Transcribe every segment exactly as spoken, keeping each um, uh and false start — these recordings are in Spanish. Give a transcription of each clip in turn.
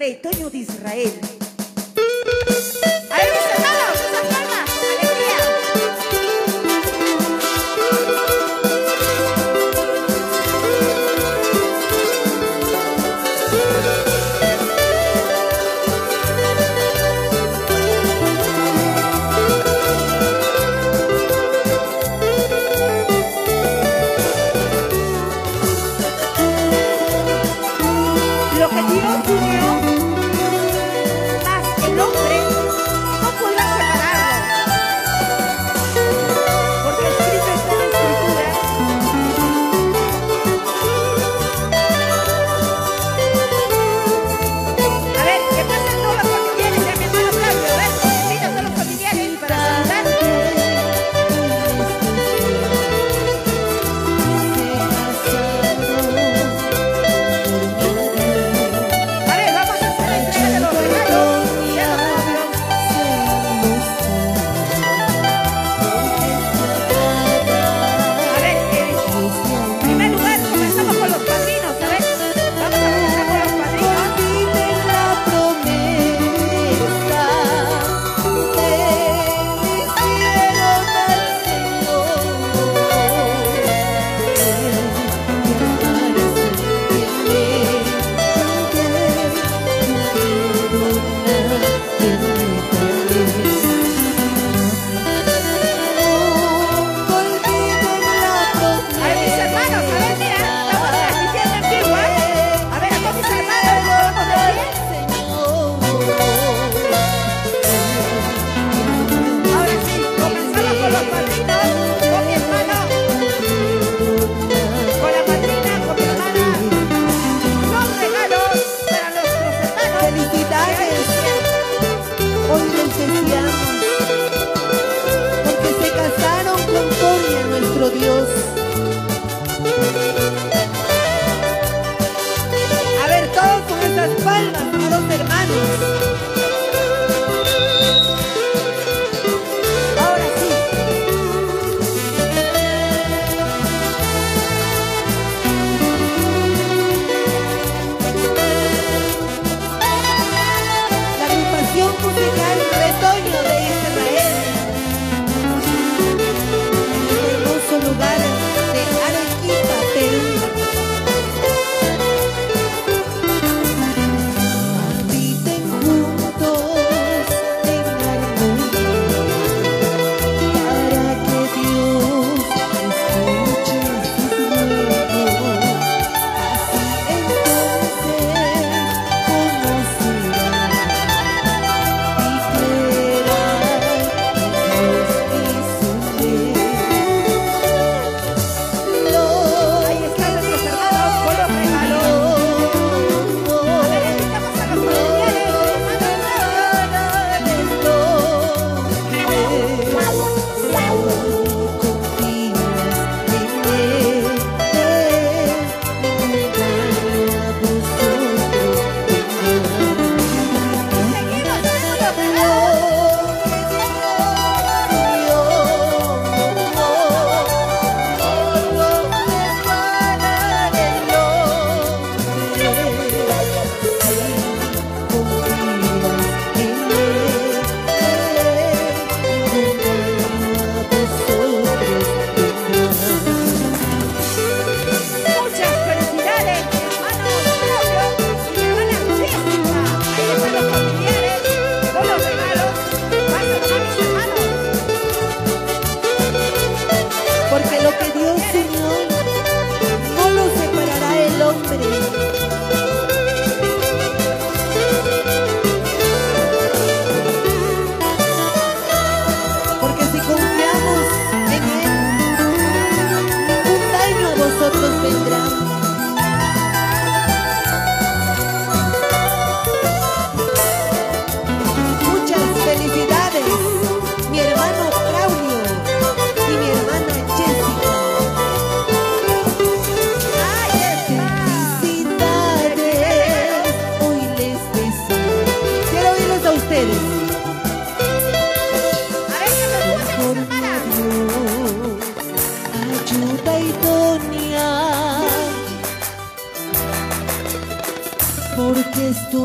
Rey Toño de Israel. ¡Ahí mis hermanos! ¡Esas palmas! ¡Con alegría! Lo que Dios unió, más el hombre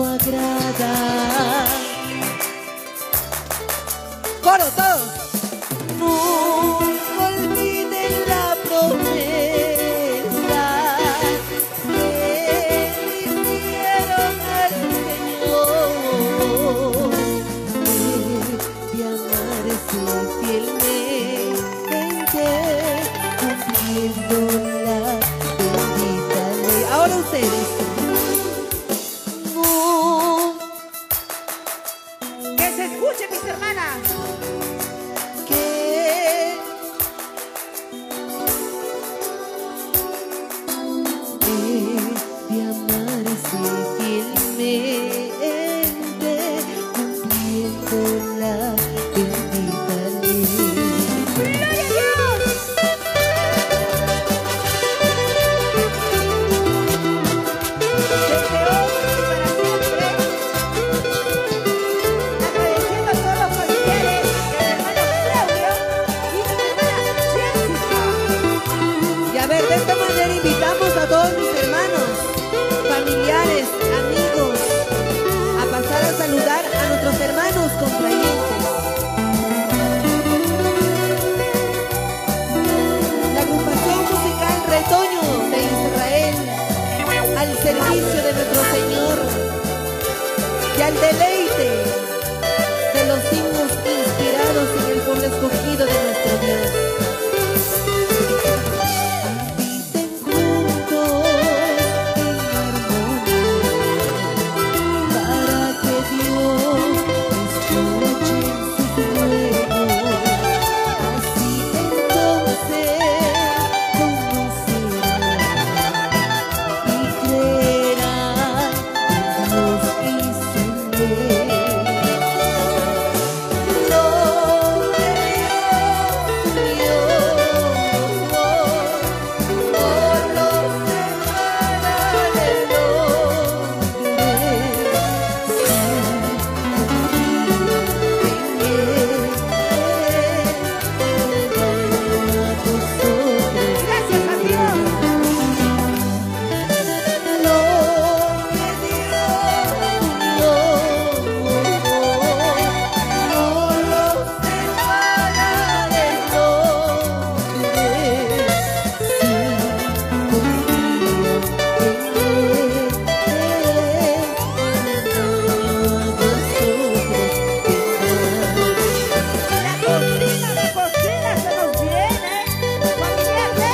agrada. Coro, todos. Nunca olviden la promesa que hicieron al Señor de amarse fielmente, cumpliendo la bendita ley. Ahora ustedes. Que se escuche, mis hermanas. De amarse fielmente, cumpliendo la bendita ley. ¡Gloria a Dios! Desde hoy y para siempre, agradeciendo a todos los familiares del hermano Claudio y de mi hermana Jessica. Y a ver, de esta manera invitamos a todos mis hermanos, familiares, amigos, a pasar a saludar a nuestros hermanos contrayentes. La agrupación musical Retoño de Israel, al servicio de nuestro Señor y al deleite de los himnos inspirados en el pueblo escogido de nuestro Dios. Habiten juntos en armonía, para que Dios escuche sus ruegos. Así entonces conocerán y creerán en Dios y su ley. Lo que Dios unió, por los separa del hombre. Gracias a Dios. Lo que Dios unió, no lo separa del hombre. Si confío en Él, La cortina de cocina se nos viene. Familiares.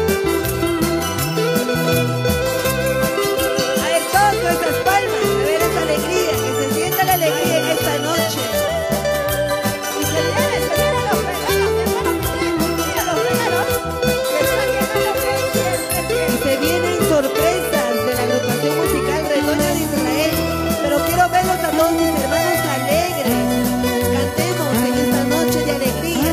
a ver, todos nuestras palmas, a ver esa alegría, que se sienta la alegría en esta noche. Y se vienen, se vienen los regalos, mi hermano Miguel. Mira los regalos que está llegando que siempre, Y siempre. se vienen sorpresas de la agrupación musical Retoño de Israel, pero quiero verlos a todos mis hermanos alegres. Cantemos en esta noche de alegría.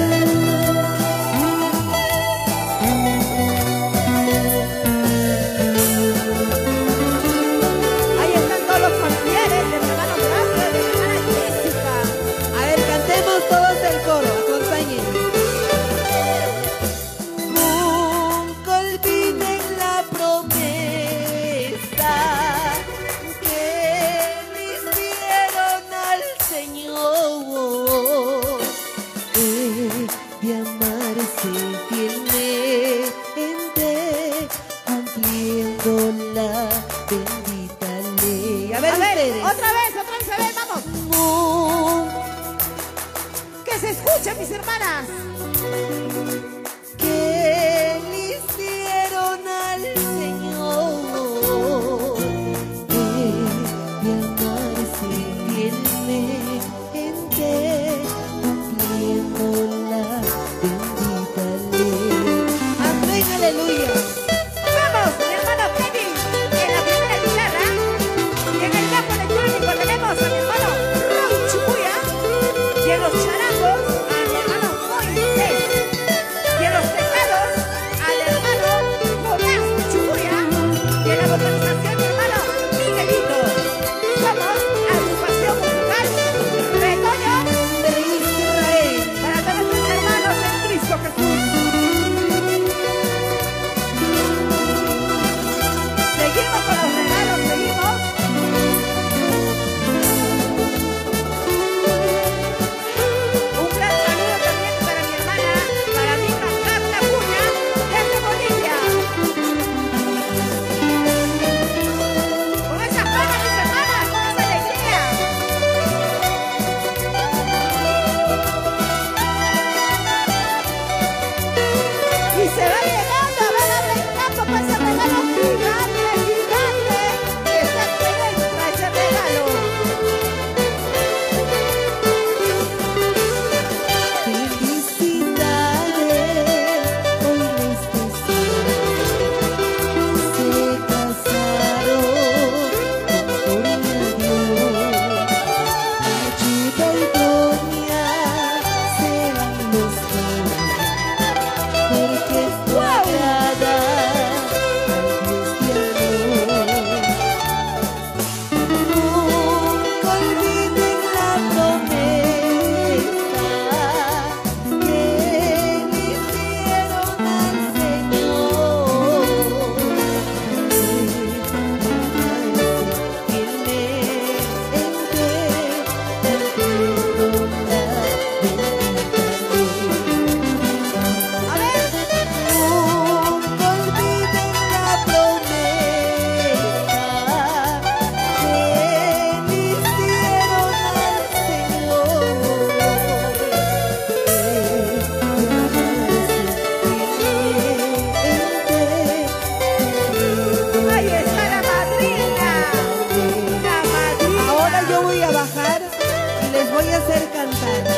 Ahí están todos los familiares de mi hermano Gracia, de mi hermana Jessica. A ver, cantemos todos el coro, acompáñenme. Nunca olviden la promesa que le hicieron al Señor, eh, de amarse fielmente, cumpliendo la bendita ley. A ver, A ver, ustedes. otra vez, otra vez, a ver, vamos. Que se escuchen, mis hermanas. Que le hicieron al Señor, eh, de amarse fielmente, cumpliendo la bendita ley. Amén, aleluya. Vamos, mi hermano Kevin, en la primera guitarra. Y en el bajo electrónico tenemos a mi hermano Roy Chucuya. Y en los charangos a mi hermano Moisés. Y en los teclados al hermano Jonás Chucuya. Y en la vocalización mi hermano Miguelito. voy a bajar y les voy a hacer cantar.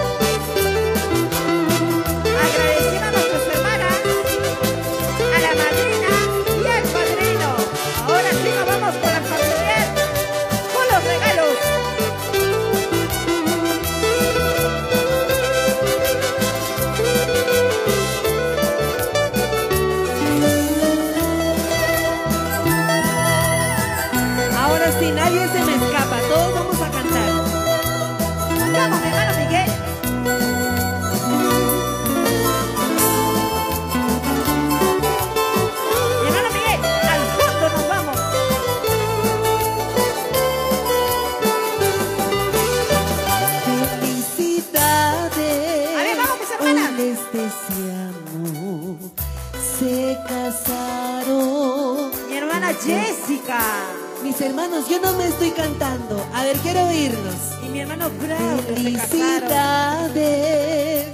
Agradeciendo a nuestras hermanas, a la madrina y al padrino. Ahora sí nos vamos con la familia, con los regalos. Ahora sí, nadie se me escapa, todos vamos a cantar. Vamos, mi hermano Miguel. Mi hermano Miguel, al fondo nos vamos. Felicidades. A ver, vamos, mis hermanas. Hoy les deseamos, se casaron. Mi hermana Jessica. Mis hermanos, yo no me estoy cantando. A ver, quiero oírlos. Y mi hermano Bravo, que se casaron. Felicidades.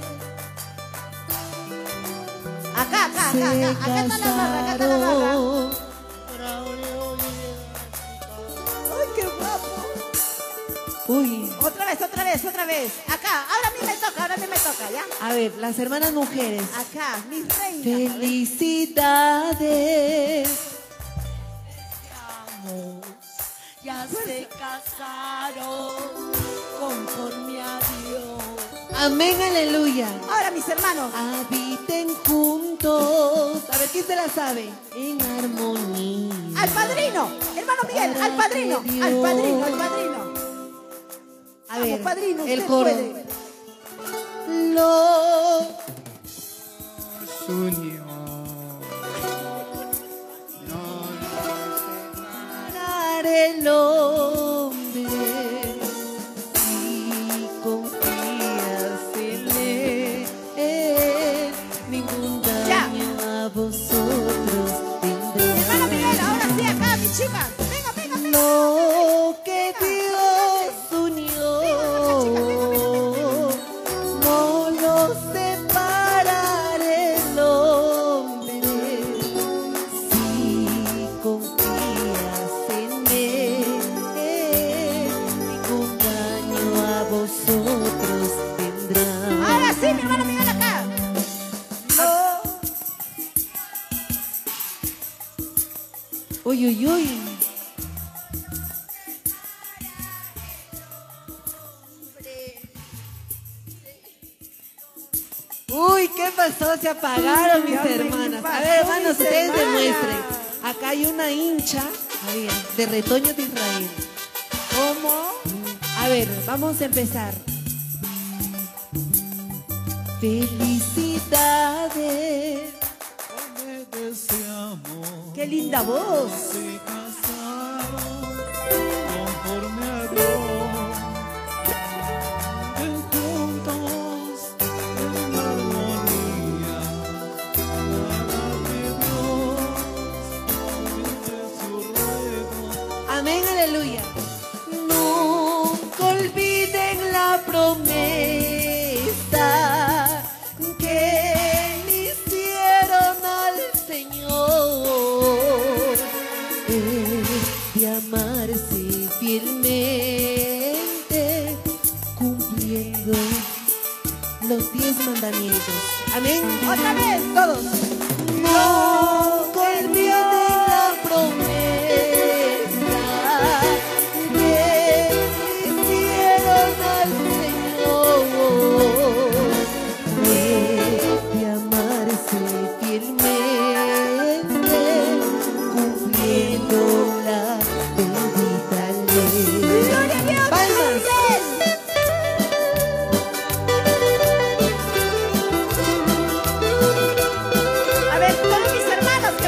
Acá, acá, Se acá, acá. Acá está la barra, acá está la barra. casaron. ¡Ay, qué guapo! Uy. Otra vez, otra vez, otra vez. Acá, ahora a mí me toca, ahora a mí me toca, ¿ya? A ver, las hermanas mujeres. Acá, mis reinas. Felicidades. Ya se casaron conforme a Dios. Amén, aleluya. Ahora, mis hermanos. Habiten juntos. A ver, ¿quién se la sabe? En armonía. Al padrino, hermano Miguel, al padrino, al padrino, al padrino. A Vamos, ver, padrino, el usted coro. puede. Lo Unión. hará el hombre si confías en él. Ningún Ya. daño a vosotros tendrá. Hermano Miguel, ahora sí, acá, mis chicas. Venga, venga, venga. Lo que Dios unió, no lo separará el hombre. Si confías en él, ningún daño a vosotros tendrá. Ahora sí, mi hermano Miguel, acá. No. Uy, uy, uy. Uy, ¿qué pasó? Se apagaron mis Ya me hermanas. A pasó, ver, hermanos, mis ustedes hermanas. demuestren. Acá hay una hincha, a ver, de Retoño de Israel. ¿Cómo? A ver, vamos a empezar. Felicidades. Me deseamos. Qué linda voz. Se casaron conforme a Dios. Ven juntos en armonía. Para que Dios oíste su ruego. Amén, aleluya. Nunca olviden la promesa que le hicieron al Señor, es de amarse fielmente, cumpliendo los diez mandamientos. Amén. Otra vez, todos. No olviden la promesa que hicieron al Señor, de amarse fielmente, cumpliendo la bendita ley. Gloria a Dios. Palmas. Miguel. A ver, todos mis hermanos,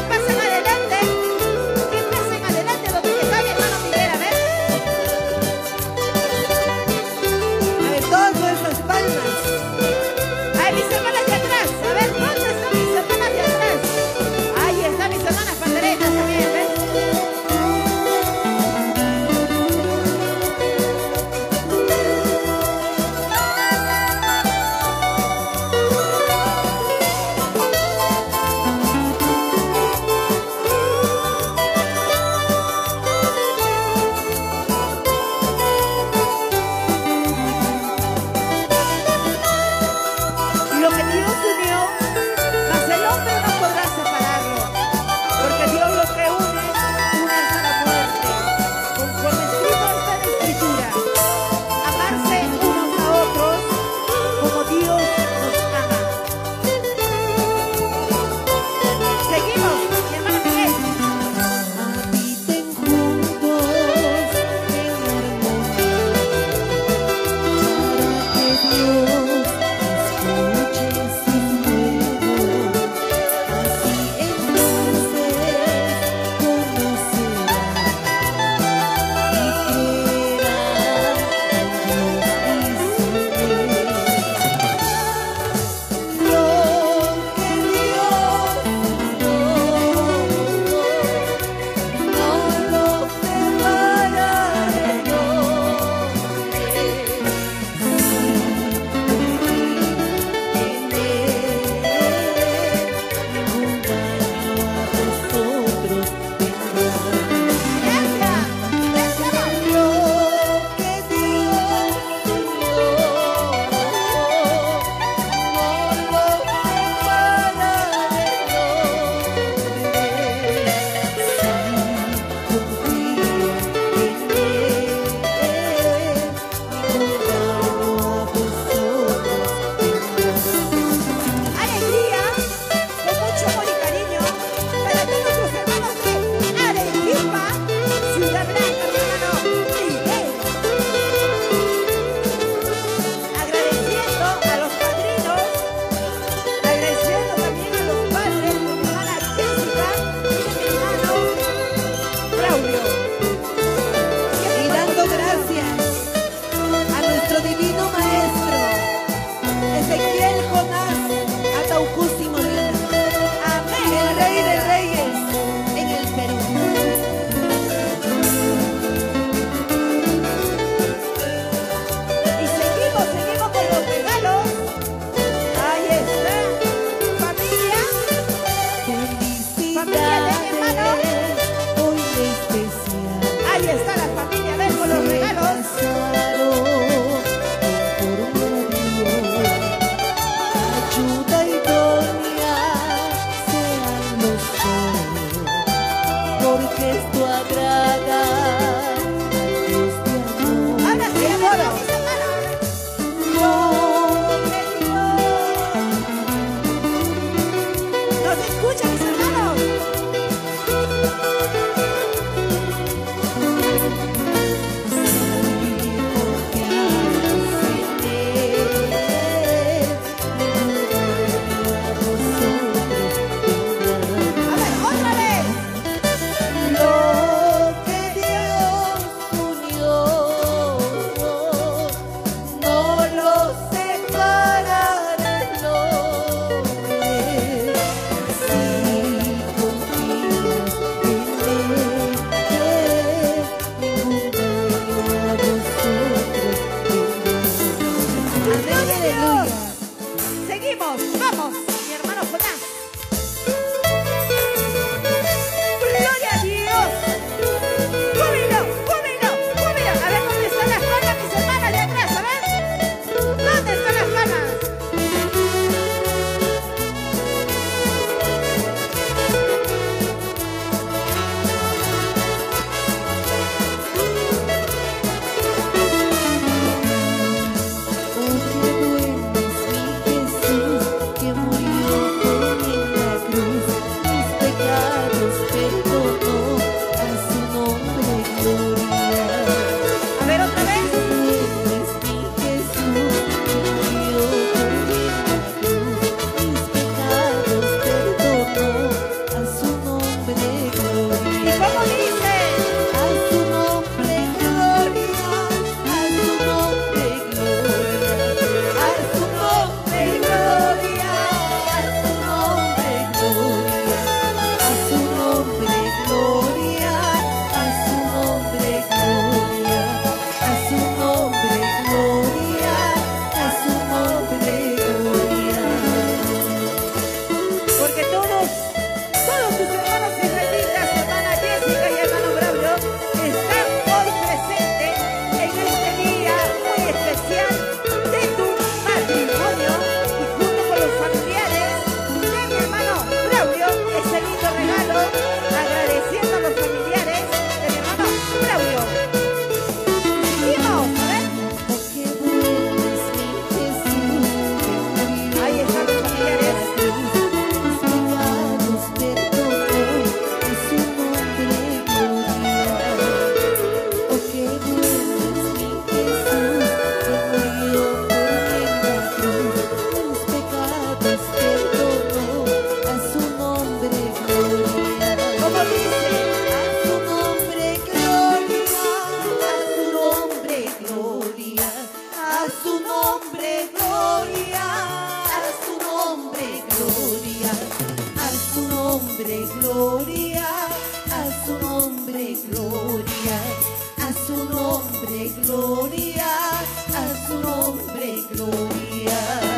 gloria.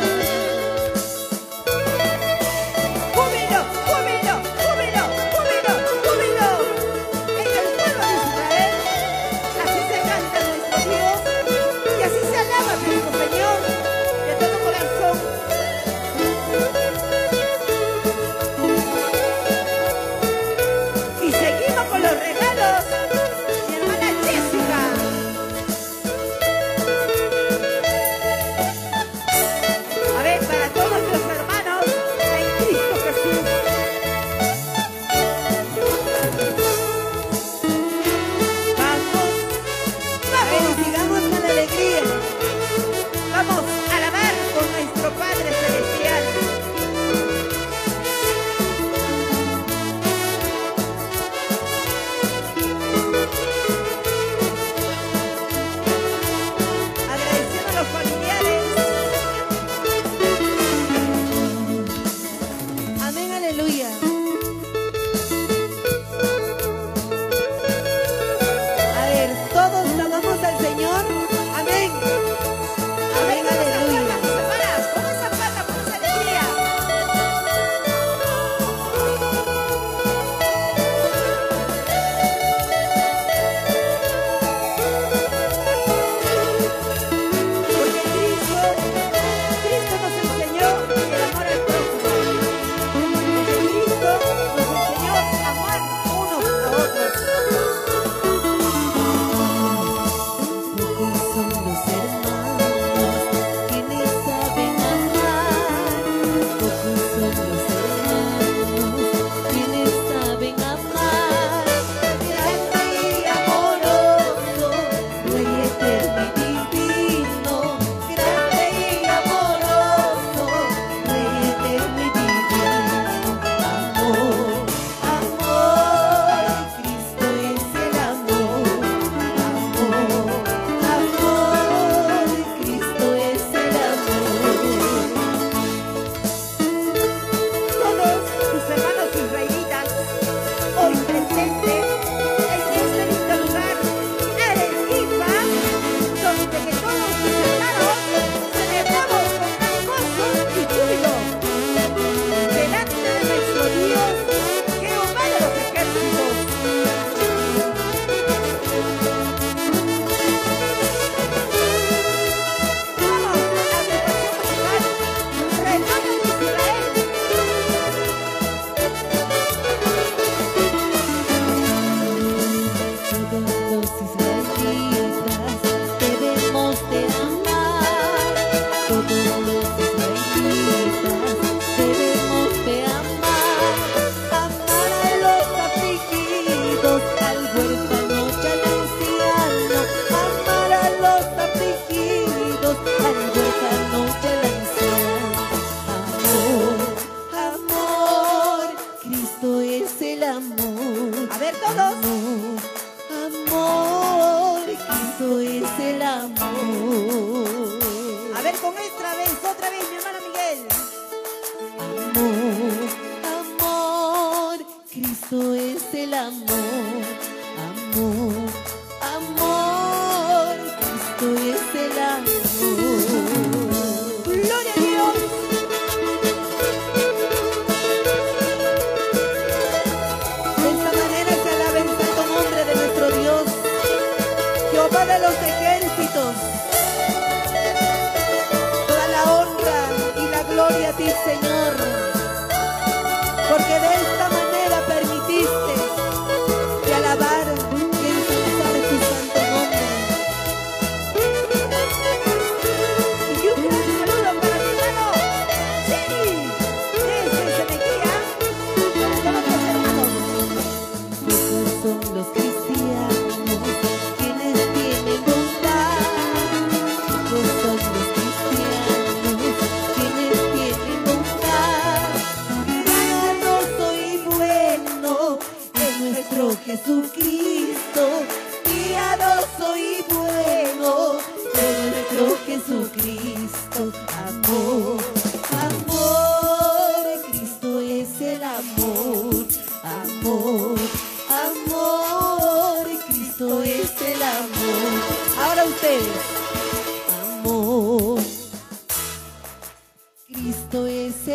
¡Júbilo, júbilo, júbilo, júbilo, júbilo! En el pueblo de Israel, así se canta nuestro Dios y así se alaba nuestro Señor de todo corazón. Y seguimos con los regalos, mi hermana Jessica. A ver, para todos los hermanos en Cristo Jesús. Vamos, vamos, Bendigamos con alegría. vamos a alabar con nuestro Padre Celestial. Agradeciendo a los familiares. Amén, aleluya. A ver, todos clamamos al Señor. Amén. Amén, aleluya. Hermanas, con esa palma, con esa alegría. Porque Cristo, Cristo nos enseñó el amor al prójimo. Porque Cristo nos enseñó a amar unos a otros. Pocos son los hermanos quienes saben amar. Pocos son los hermanos quienes saben amar. Grande y amoroso, Rey eterno y divino. Grande y amoroso, Rey eterno y divino. Amor, amor, Cristo es el amor. Amor, amor, Cristo es el amor. Todos tus hermanos israelitas, hoy presentes en este lindo lugar, Arequipa, donde que todos tus hermanos celebramos con gran gozo y júbilo delante de nuestro Dios, Jehová de los ejércitos. Vamos a la agrupación musical Retoño de Israel. Todos los israelitas debemos de amar. Todos los israelitas debemos de amar. Amar a los afligidos, al huérfano y al anciano. Amar a los afligidos, al huérfano y al anciano. Amor, amor, Cristo es el amor. A ver todos. Amor, amor, Cristo es el amor. A ver con otra vez, otra vez, mi hermano Miguel. Amor, amor, Cristo es el amor. Amor, amor, Cristo es el amor. Gloria a Dios. De esta manera se alaba el santo nombre de nuestro Dios, Jehová de los ejércitos. Toda la honra y la gloria a ti, Señor, porque de esta manera permitiste de alabar y ensalzar tu santo nombre. Y un gran saludo para mi hermano Jenny, desde Senequía, para todos los hermanos. Pocos son los cristianos quienes tienen bondad. Pocos son los cristianos quienes tienen bondad. Piadoso y bueno es nuestro Jesucristo. Piadoso y bueno es nuestro Jesucristo. Amor, amor, Cristo es el amor. Amor, amor, Cristo es el amor. Ahora ustedes. Amor,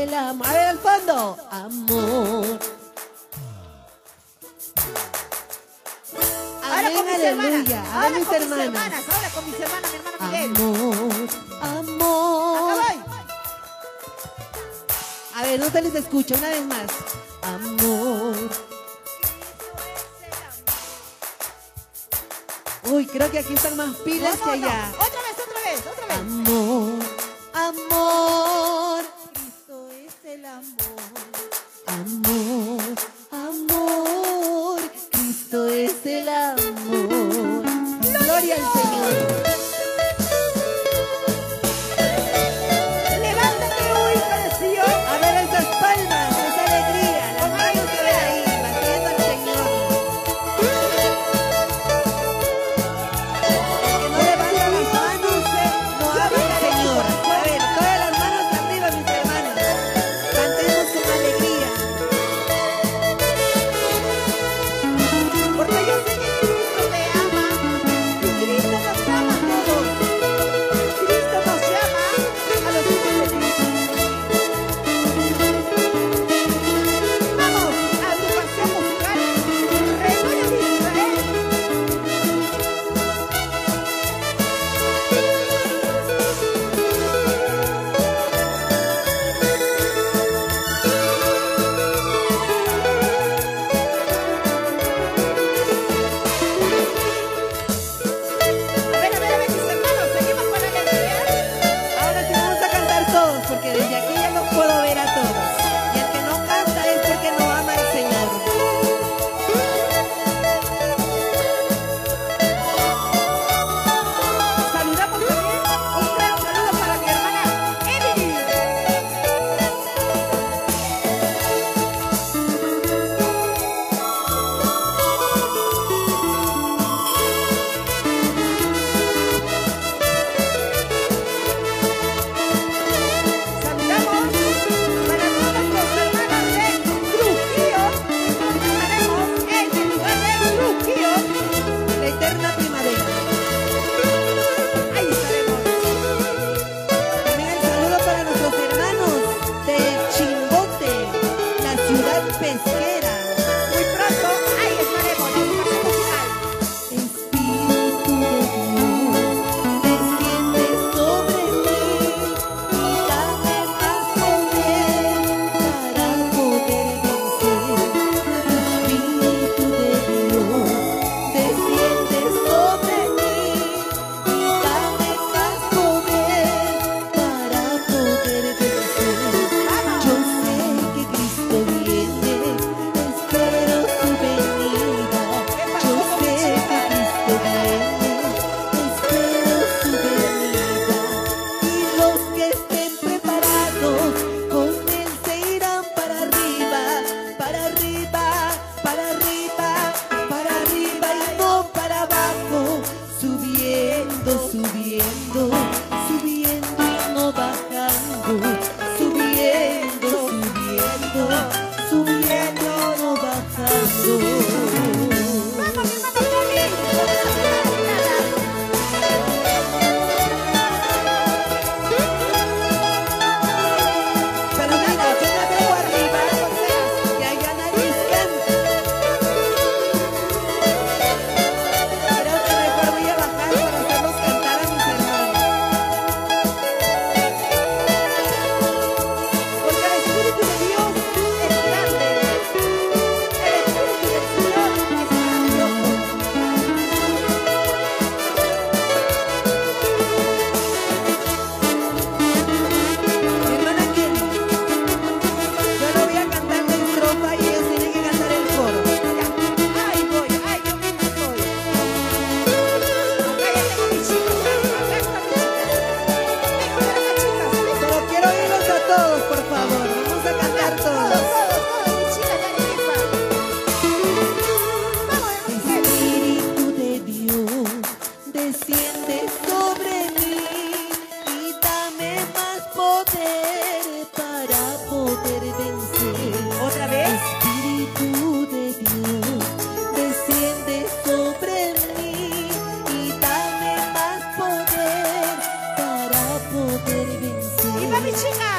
el amor. A ver, al fondo. Amor. Ahora Amén, con mis hermanas. aleluya. Ahora Amén, mis con mis hermanas. hermanas. Ahora con mis hermanas, mi hermano Miguel. Amor, amor. Acá voy. A ver, no se les escucha, una vez más. Amor. Uy, creo que aquí están más pilas No, que no, no. allá. Otra vez, otra vez, otra vez. Amor, amor. Cristo es el amor. Amor, amor. Cristo es el amor. Gloria al Señor. Levántate hoy para el Señor. A ver esas palmas, esa alegría, las manos se ven ahí, batiendo al Señor. El que no levanta las manos, no ama al Señor. A ver, todas las manos arriba, mis hermanos. Cantemos con alegría. Porque yo sé que Cristo te ama. Y Cristo nos ama a todos. Cristo nos llama a los hijos de Cristo. Vamos a tu canción musical. Retoño de Israel. A ver, a ver, a ver, mis hermanos, seguimos con la alegría. Ahora sí vamos a cantar todos, porque desde aquí ya los puedo ver a todos. Y el que no canta es porque no ama al Señor. Saludamos también. Un gran saludo para mi hermana Emily. Saludamos para todos los hermanos de Trujillo. Estaremos en el lugar de Trujillo. La eterna primavera. Ahí estaremos. También el saludo para nuestros hermanos de Chimbote, la ciudad pesquera. Muy pronto, ahí estaremos en tu canción musical. Espíritu de Dios, desciende sobre mí y dame más poder para poder vencer. Espíritu de Dios, desciende sobre mí y dame más poder para poder vencer. Yo sé que Cristo viene, espero su venida. Yo sé que Cristo viene, espero su venida. Y los que estén preparados con él se irán para arriba, para arriba, para arriba, para arriba y no para abajo. Subiendo, subiendo, subiendo y no bajando. Subiendo, subiendo, subiendo y no bajando. Vamos, hermano Tony. Vamos a cantar nada. Pero mira, yo me veo arriba y allá nadie canta. Creo que mejor voy a bajar para hacerlos cantar a mis hermanos. Porque el Espíritu de Dios es grande. El Espíritu del Señor es maravilloso. Mi hermana Kelly, yo no voy a cantar la estrofa y ellos tienen que cantar el coro. Ya. Ahí voy, ahí yo mismo estoy. Acá ya tengo mis chicos. Acá están mis chicas. Vengo para acá, chicas. Vengo. Pero quiero oírlos a todos, por favor. Vamos a cantar Todos, todos. todos, todos, mis chicas ya de misma. Vamos, hermano. Espíritu de Dios, desciende sobre mí y dame más poder para poder vencer. Otra vez. Espíritu de Dios, desciende sobre mí y dame más poder para poder vencer. ¡Viva mi chica!